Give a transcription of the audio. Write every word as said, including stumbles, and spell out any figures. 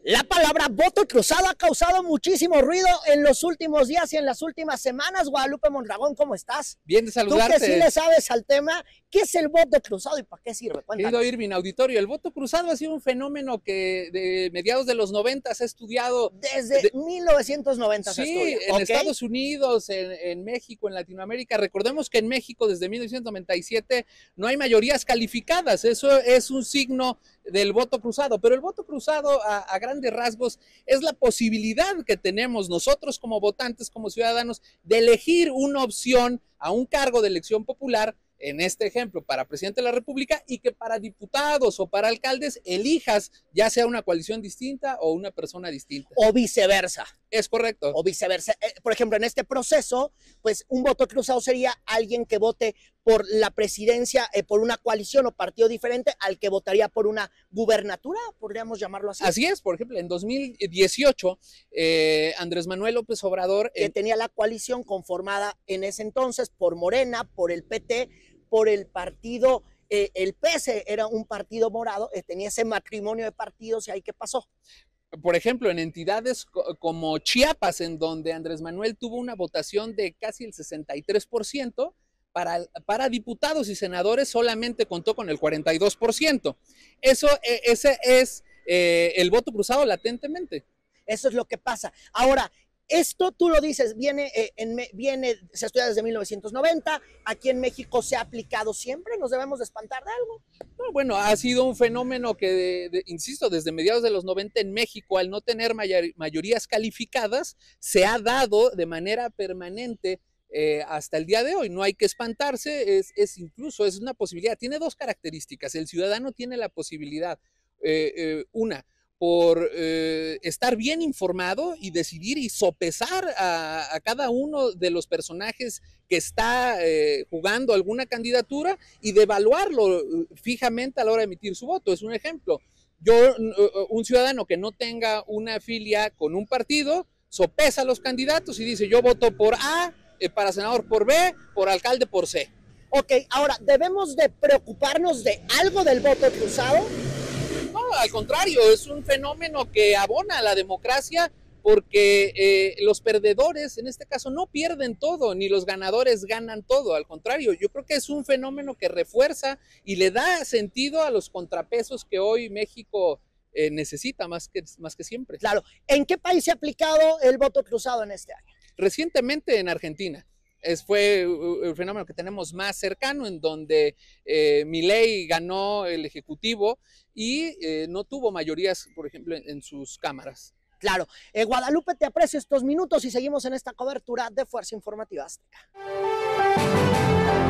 La palabra voto cruzado ha causado muchísimo ruido en los últimos días y en las últimas semanas. Guadalupe Mondragón, ¿cómo estás? Bien de saludarte. Tú que sí le sabes al tema, ¿qué es el voto cruzado y para qué sirve? Cuéntanos. Querido Irving, auditorio, el voto cruzado ha sido un fenómeno que de mediados de los noventas ha estudiado. Desde de, mil novecientos noventa sí, se estudia. en ¿Okay? Estados Unidos, en, en México, en Latinoamérica. Recordemos que en México desde mil novecientos noventa y siete no hay mayorías calificadas. Eso es un signo del voto cruzado, pero el voto cruzado a, a grandes rasgos es la posibilidad que tenemos nosotros como votantes, como ciudadanos, de elegir una opción a un cargo de elección popular, en este ejemplo para presidente de la República, y que para diputados o para alcaldes elijas ya sea una coalición distinta o una persona distinta. O viceversa. Es correcto. O viceversa. Por ejemplo, en este proceso, pues un voto cruzado sería alguien que vote por la presidencia, eh, por una coalición o partido diferente al que votaría por una gubernatura, podríamos llamarlo así. Así es, por ejemplo, en dos mil dieciocho, eh, Andrés Manuel López Obrador... Que en... tenía la coalición conformada en ese entonces por Morena, por el P T, por el partido, eh, el P S era un partido morado, eh, tenía ese matrimonio de partidos, y ahí ¿qué pasó? Por ejemplo, en entidades como Chiapas, en donde Andrés Manuel tuvo una votación de casi el sesenta y tres por ciento, para, para diputados y senadores solamente contó con el cuarenta y dos por ciento. Eso, ese es eh, el voto cruzado latentemente. Eso es lo que pasa. Ahora, esto tú lo dices, viene, eh, en, viene, se estudia desde mil novecientos noventa, aquí en México se ha aplicado siempre, ¿nos debemos de espantar de algo? No, bueno, ha sido un fenómeno que, de, de, insisto, desde mediados de los noventa en México, al no tener mayor, mayorías calificadas, se ha dado de manera permanente eh, hasta el día de hoy. No hay que espantarse, es, es incluso, es una posibilidad. Tiene dos características. El ciudadano tiene la posibilidad, eh, eh, una, por eh, estar bien informado y decidir y sopesar a, a cada uno de los personajes que está eh, jugando alguna candidatura y de evaluarlo fijamente a la hora de emitir su voto. Es un ejemplo. Yo, un ciudadano que no tenga una filia con un partido, sopesa a los candidatos y dice: yo voto por A, eh, para senador por B, por alcalde por C. Ok, ahora, ¿debemos de preocuparnos de algo del voto cruzado? No, al contrario, es un fenómeno que abona a la democracia, porque eh, los perdedores en este caso no pierden todo, ni los ganadores ganan todo. Al contrario, yo creo que es un fenómeno que refuerza y le da sentido a los contrapesos que hoy México eh, necesita más que, más que siempre. Claro. ¿En qué país se ha aplicado el voto cruzado en este año? Recientemente en Argentina. Es, fue el fenómeno que tenemos más cercano, en donde eh, Milei ganó el Ejecutivo y eh, no tuvo mayorías, por ejemplo, en, en sus cámaras. Claro. Eh, Guadalupe, te aprecio estos minutos y seguimos en esta cobertura de Fuerza Informativa Azteca.